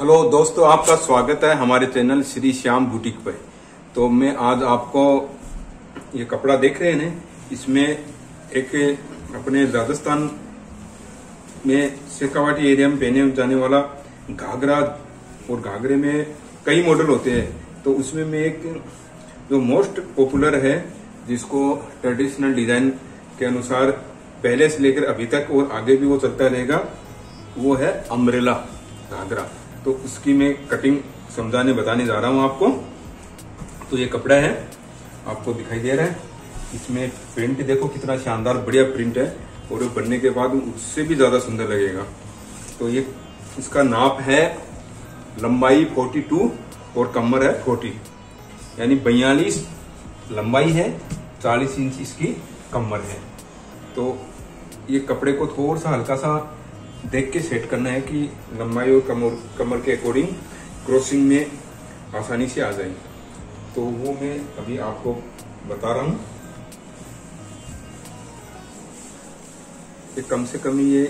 Hello दोस्तों, आपका स्वागत है हमारे चैनल श्री श्याम बुटीक पे। तो मैं आज आपको ये कपड़ा देख रहे हैं, इसमें एक अपने राजस्थान में शेखावाटी एरिया में पहने जाने वाला घाघरा, और घाघरे में कई मॉडल होते हैं। तो उसमें में एक जो मोस्ट पॉपुलर है, जिसको ट्रेडिशनल डिजाइन के अनुसार पहले से लेकर अभी तक और आगे भी वो चलता रहेगा, वो है अम्ब्रेला घाघरा। तो उसकी मैं कटिंग समझाने बताने जा रहा हूं आपको। तो ये कपड़ा है, आपको दिखाई दे रहा है। इसमें प्रिंट देखो कितना शानदार बढ़िया प्रिंट है, और बनने के बाद उससे भी ज्यादा सुंदर लगेगा। तो ये इसका नाप है लंबाई 42 और कमर है 40, यानी 42 लंबाई है, 40 इंच इसकी कमर है। तो ये कपड़े को थोड़ा सा हल्का सा देख के सेट करना है कि लंबाई और कमर के अकॉर्डिंग क्रॉसिंग में आसानी से आ जाए। तो वो मैं अभी आपको बता रहा हूं कि कम से कम ये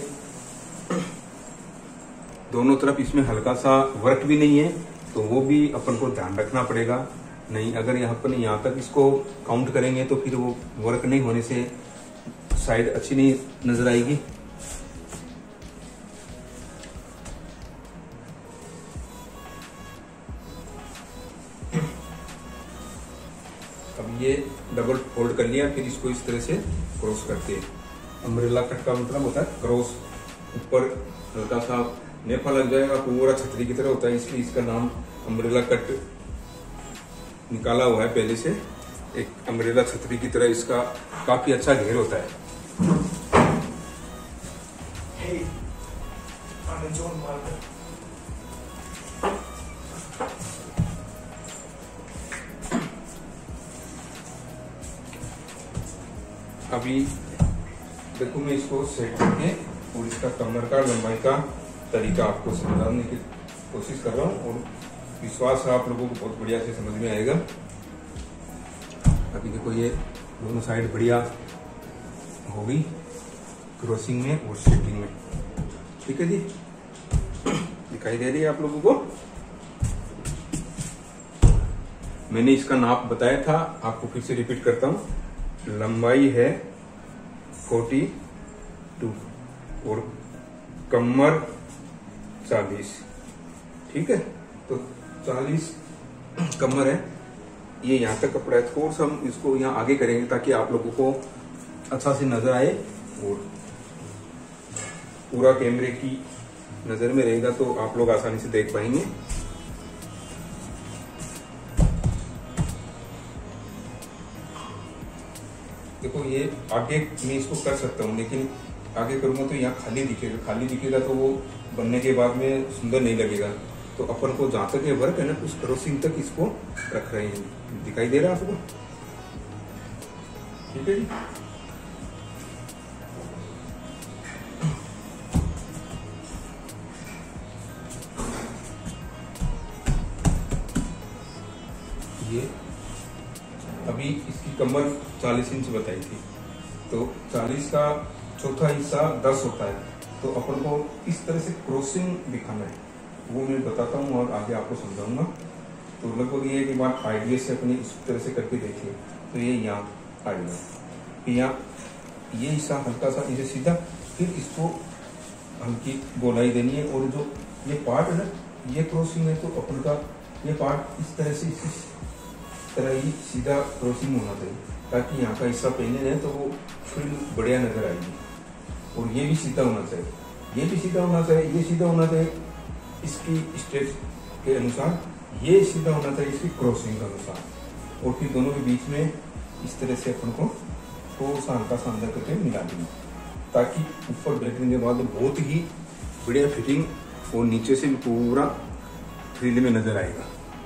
दोनों तरफ इसमें हल्का सा वर्क भी नहीं है, तो वो भी अपन को ध्यान रखना पड़ेगा। नहीं, अगर अपन यहाँ तक इसको काउंट करेंगे तो फिर वो वर्क नहीं होने से साइड अच्छी नहीं नजर आएगी। अब ये डबल फोल्ड कर लिया, फिर इसको इस तरह से क्रॉस करते हैं। अम्ब्रेला कट का मतलब होता है क्रॉस, ऊपर हल्का सा नेफा लग जाएगा, पूरा छतरी की तरह होता है, इसलिए इसका नाम अम्ब्रेला कट निकाला हुआ है पहले से। एक अम्ब्रेला छतरी की तरह इसका काफी अच्छा घेर होता है। अभी देखो मैं इसको सेट करके और इसका कमर का लंबाई का तरीका आपको समझाने की कोशिश कर रहा हूँ, और विश्वास है आप लोगों को बहुत बढ़िया से समझ में आएगा। अभी देखो ये दोनों साइड बढ़िया हो गई क्रॉसिंग में और सेटिंग में। ठीक है जी, दिखाई दे रही है आप लोगों को। मैंने इसका नाप बताया था, आपको फिर से रिपीट करता हूँ। लंबाई है 42 और कमर 40। ठीक है, तो 40 कमर है। ये यहाँ तक कपड़ा है, थोड़ा सा हम इसको यहाँ आगे करेंगे ताकि आप लोगों को अच्छा से नजर आए, और पूरा कैमरे की नजर में रहेगा तो आप लोग आसानी से देख पाएंगे। देखो ये आगे मैं इसको कर सकता हूँ, लेकिन आगे करूंगा तो यहाँ खाली दिखेगा तो वो बनने के बाद में सुंदर नहीं लगेगा। तो अपन को जहां तक ये वर्क है ना, उस क्रॉसिंग तक इसको रख रहे हैं। दिखाई दे रहा है आपको? ठीक है जी। ये अभी इसकी कमर 40 इंच बताई थी, तो 40 का चौथा हिस्सा 10 होता है। तो अपन को इस तरह से क्रॉसिंग दिखाना है, वो मैं बताता हूँ और आगे आपको समझाऊंगा। तो लगभग ये कि बात आइडिया से अपनी इस तरह से करके देखिए। तो ये यहाँ आएगा, यहाँ ये हिस्सा हल्का सा इसे सीधा, फिर इसको हल्की गोलाई देनी है, और जो ये पार्ट है ना, ये क्रॉसिंग है, तो अपन का ये पार्ट इस तरह से इस तरह ही सीधा क्रॉसिंग होना चाहिए, ताकि यहाँ का हिस्सा पहने रहे तो वो फिर बढ़िया नजर आएगी। और ये भी सीधा होना चाहिए, ये भी सीधा होना चाहिए, ये सीधा होना चाहिए इसकी स्टेज के अनुसार, ये सीधा होना चाहिए इसकी क्रॉसिंग के अनुसार। और फिर दोनों के बीच में इस तरह से अपन को थोड़ा सा हल्का सा अंदर करके मिला देंगे, ताकि ऊपर बैठने के बाद बहुत ही बढ़िया फिटिंग और नीचे से भी पूरा फ्रील में नजर आएगा।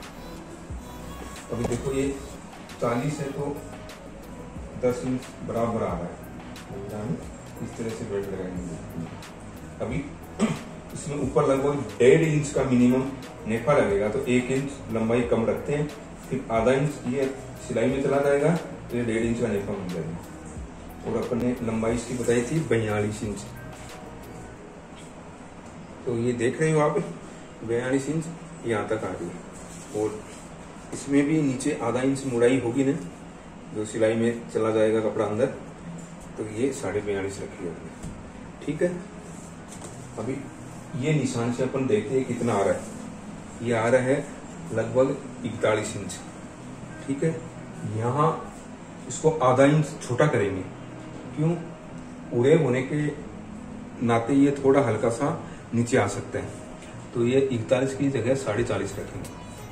अभी देखो ये 40 है तो 10 इंच बराबर आ रहा है, इस तरह से बेल्ट लगाएंगे। अभी इसमें ऊपर लगभग 1.5 इंच का मिनिमम नेफा लगेगा, तो 1 इंच लंबाई कम रखते हैं, फिर आधा इंच ये सिलाई में चला जाएगा, तो ये 1.5 इंच का नेफा बन जाएगा। और अपन ने लंबाई इसकी बताई थी 42 इंच। तो ये देख रहे हो आप, 42 इंच यहाँ तक आ रही है, और इसमें भी नीचे आधा इंच मुड़ाई होगी ना, जो सिलाई में चला जाएगा कपड़ा अंदर, तो ये 42.5 रखी है। ठीक है, अभी ये निशान से अपन देखते हैं कितना आ रहा है। ये आ रहा है लगभग 41 इंच। ठीक है, यहाँ इसको आधा इंच छोटा करेंगे, क्यों? उड़े होने के नाते ये थोड़ा हल्का सा नीचे आ सकता है, तो ये 41 की जगह 40.5 रखेंगे,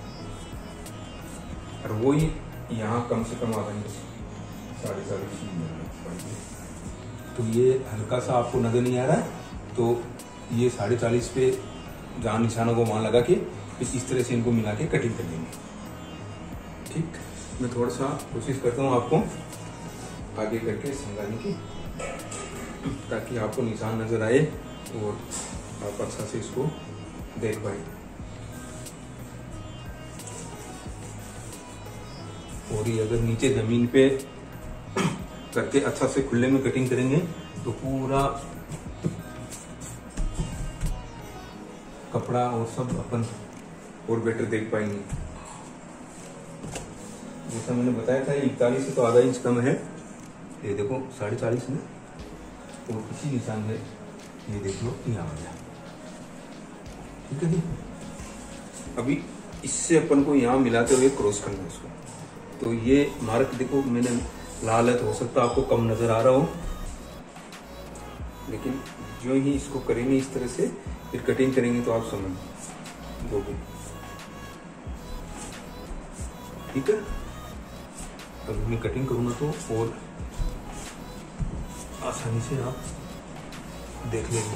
और वही यहाँ कम से कम आधा इंच 40.5। तो ये हल्का सा आपको नजर नहीं आ रहा है, तो ये 40.5 पे जहाँ निशानों को वहां लगा के फिर इस तरह से इनको मिला के कटिंग कर देंगे। ठीक, मैं थोड़ा सा कोशिश करता हूँ आपको आगे करके समझाने की, ताकि आपको निशान नजर आए और आप अच्छा से इसको देख पाए। और ये अगर नीचे जमीन पे करके अच्छा से खुले में कटिंग करेंगे तो पूरा कपड़ा और सब अपन और बेटर देख पाएंगे। जैसा मैंने बताया था 41 से तो आधा इंच कम है, ये देखो 40.5 में, और इसी निशान में ये देख लो यहाँ आ गया। ठीक है जी, अभी इससे अपन को यहाँ मिलाते हुए क्रॉस करना है उसको। तो ये मार्क देखो, मैंने लाल है तो हो सकता है आपको कम नजर आ रहा हो, लेकिन जो ही इसको करेंगे इस तरह से फिर कटिंग करेंगे तो आप समझ दोगे। ठीक है, अभी मैं कटिंग करूंगा तो और आसानी से आप देख लेंगे।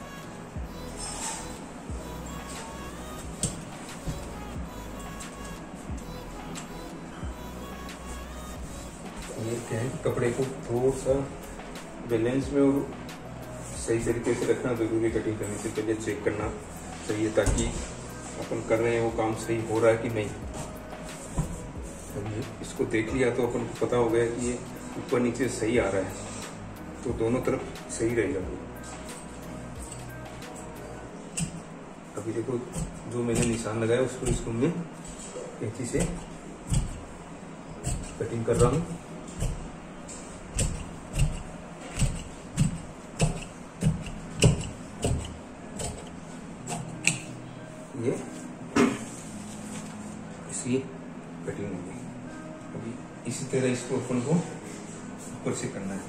ये क्या है, कपड़े को थोड़ा सा बैलेंस में और सही तरीके से रखना जरूरी। कटिंग करने से पहले चेक करना चाहिए ताकि अपन कर रहे हैं वो काम सही हो रहा है कि नहीं। इसको देख लिया तो अपन को पता हो गया कि ये ऊपर नीचे सही आ रहा है, तो दोनों तरफ सही रहेगा। अभी देखो जो मैंने निशान लगाया उसको इसको मैं कैंची से कटिंग कर रहा हूँ। ये इसकी कटिंग होगी। अभी इसी तरह इसको अपन को ऊपर से करना है।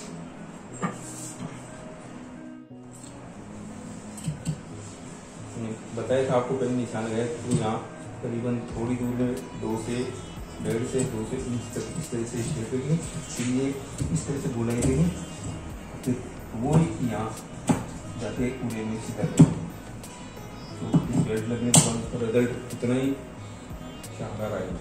बताया था आपको पहले निशान लगाया, तो यहाँ करीबन थोड़ी दूर में 2 से 1.5 से 2 से इंच तक इस तरह से शेप देंगे, फिर ये इस तरह से गोलाई देंगे, फिर वो यहाँ जाके पूरे में सीधा देंगे। तो इस बेल्ट लगने के बाद उसका रिजल्ट उतना ही शानदार आएगा।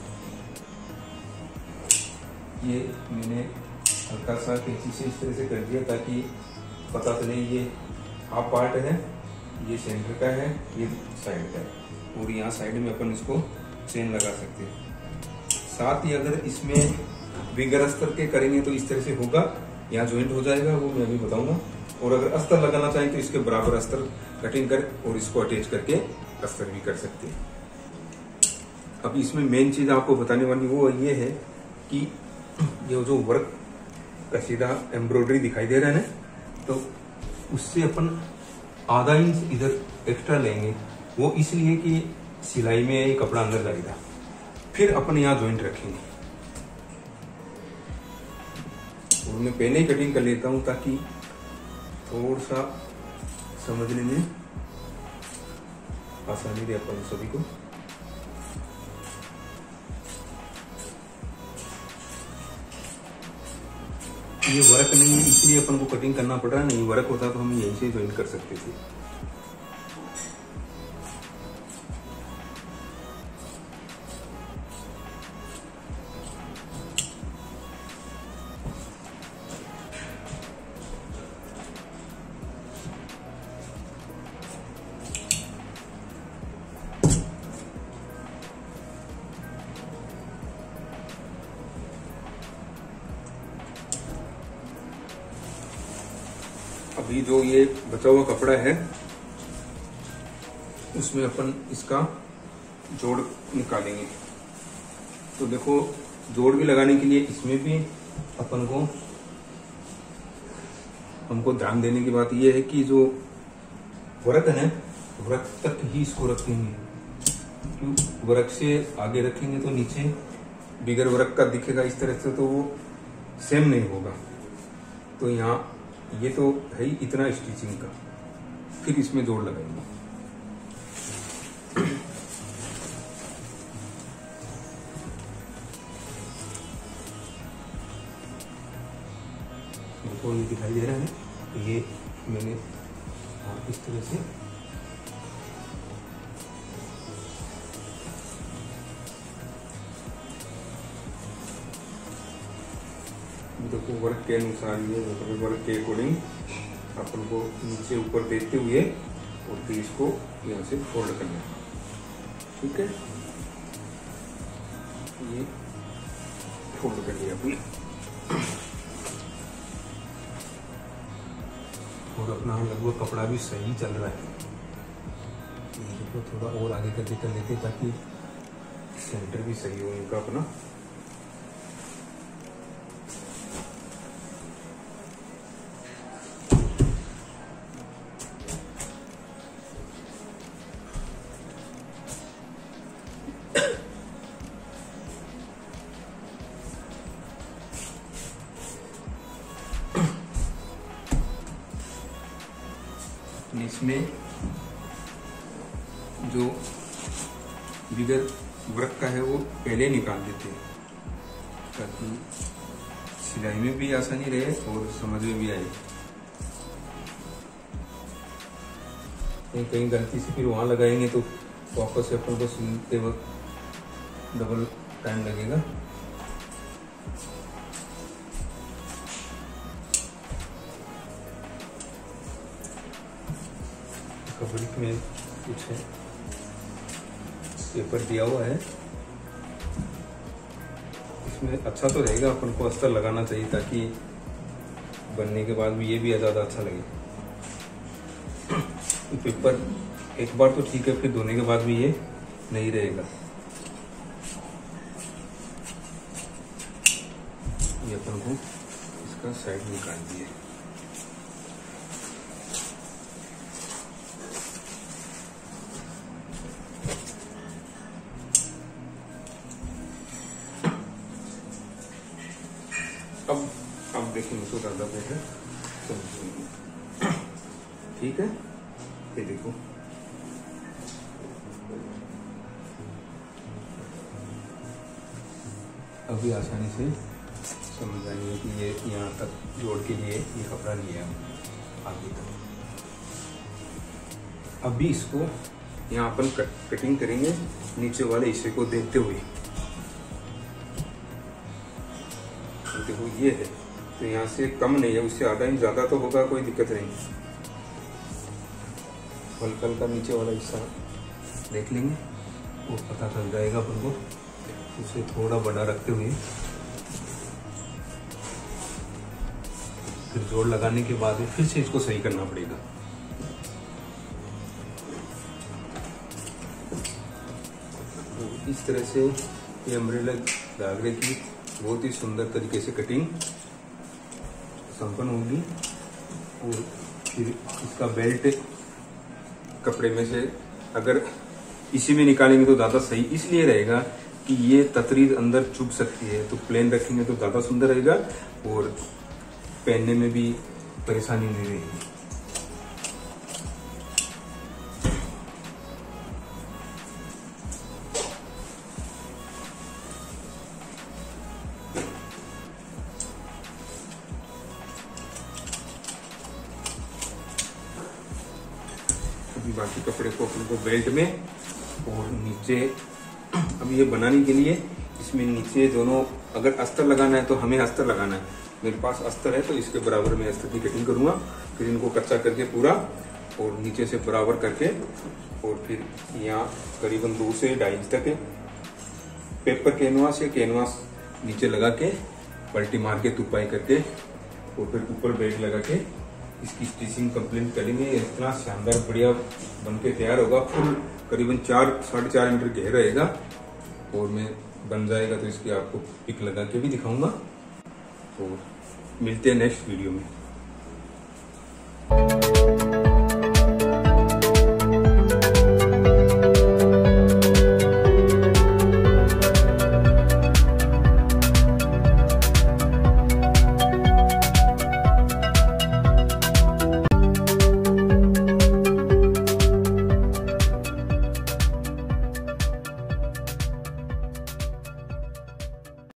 ये मैंने हल्का सा कैंची से इस तरह से कर दिया ताकि पता चले ये हाफ पार्ट है, ये सेंटर का है, ये साइड का है, और यहाँ साइड में अपन इसको चेन लगा सकते हैं। साथ ही अगर इसमें बिगर अस्तर के करेंगे तो इस तरह से होगा, यहाँ ज्वाइंट हो जाएगा, वो मैं अभी बताऊंगा। और अगर अस्तर लगाना चाहें तो इसके बराबर अस्तर कटिंग कर और इसको अटैच करके अस्तर भी कर सकते हैं। अभी इसमें मेन चीज आपको बताने वाली वो ये है कि ये जो वर्क का सीधा एम्ब्रॉयडरी दिखाई दे रहा है ना, तो उससे अपन आधा इंच इधर एक्स्ट्रा लेंगे, वो इसलिए कि सिलाई में कपड़ा अंदर जाएगा। फिर अपन यहाँ ज्वाइंट रखेंगे, और मैं पहले ही कटिंग कर लेता हूँ ताकि थोड़ा सा समझने में आसानी रहे अपन सभी को। ये वर्क नहीं है इसलिए अपन को कटिंग करना पड़ रहा है, नहीं वर्क होता तो हम यहीं से ज्वाइन कर सकते थे। अभी जो ये बचा हुआ कपड़ा है उसमें अपन इसका जोड़ निकालेंगे। तो देखो जोड़ भी लगाने के लिए इसमें भी अपन को हमको ध्यान देने की बात यह है कि जो वृत्त है वृत्त तक ही इसको रखेंगे, क्यों वृत्त से आगे रखेंगे तो नीचे बिगर वृत्त का दिखेगा इस तरह से, तो वो सेम नहीं होगा। तो यहाँ ये तो है ही इतना स्टिचिंग का, फिर इसमें जोड़ लगाएंगे। तो ये दिखाई दे रहा है, ये मैंने इस तरह से देखो वर्क के अनुसार ये वर्क के अकॉर्डिंग अपन को नीचे ऊपर देखते हुए और फिर इसको यहाँ से फोल्ड करना है। ठीक है, ये फोल्ड कर लिया अपने और अपना लगभग कपड़ा भी सही चल रहा है। देखो थोड़ा और आगे करके कर लेते ताकि सेंटर भी सही हो इनका अपना। इसमें जो बिगर वृत्त का है वो पहले निकाल देते हैं ताकि सिलाई में भी आसानी रहे और समझ में भी आए। कहीं गलती से फिर वहां लगाएंगे तो वापस से अपन को सिलते वक्त डबल टाइम लगेगा। फैब्रिक में कुछ है पेपर दिया हुआ है, इसमें अच्छा तो रहेगा। अपन को अस्तर लगाना चाहिए ताकि बनने के बाद भी ये भी ज़्यादा अच्छा लगे। पेपर एक बार तो ठीक है, फिर धोने के बाद भी ये नहीं रहेगा। ये अपन को इसका साइड निकाल दिए। अब देखेंगे तो ज़्यादा बेटर समझेंगे। ठीक है, ये देखो अभी आसानी से समझ आएंगे कि ये यहाँ तक जोड़ के लिए ये कपड़ा लिया आगे तक। अभी इसको यहाँ अपन कटिंग करेंगे नीचे वाले हिस्से को देखते हुए। देखो ये है तो यहाँ से कम नहीं है, उससे आधा इंच ज्यादा तो होगा, कोई दिक्कत नहीं। हल्का हल्का नीचे वाला हिस्सा देख लेंगे, वो पता चल जाएगा अपन को। उसे थोड़ा बड़ा रखते हुए फिर जोड़ लगाने के बाद फिर से इसको सही करना पड़ेगा। तो इस तरह से ये अम्ब्रेला घाघरे की बहुत ही सुंदर तरीके से कटिंग संपन्न होगी। और फिर इसका बेल्ट कपड़े में से अगर इसी में निकालेंगे तो ज़्यादा सही इसलिए रहेगा कि ये ततरी अंदर चुभ सकती है, तो प्लेन रखेंगे तो ज़्यादा सुंदर रहेगा और पहनने में भी परेशानी नहीं रहेगी। बाकी कपड़े को अपन को बेल्ट में और नीचे, अब ये बनाने के लिए इसमें नीचे दोनों अगर अस्तर लगाना है तो हमें अस्तर लगाना है। मेरे पास अस्तर है तो इसके बराबर में अस्तर की कटिंग करूंगा, फिर इनको कच्चा करके पूरा और नीचे से बराबर करके और फिर यहाँ करीबन 2 से 2.5 इंच तक पेपर कैनवास या कैनवास नीचे लगा के पलटी मार के तुपाई करके और फिर ऊपर बेल्ट लगा के इसकी स्टिचिंग कंप्लीट करेंगे। इतना शानदार बढ़िया बनके तैयार होगा। फुल करीबन 4-4.5 मीटर गहरा रहेगा और मैं बन जाएगा तो इसकी आपको पिक लगा के भी दिखाऊंगा। और मिलते हैं नेक्स्ट वीडियो में।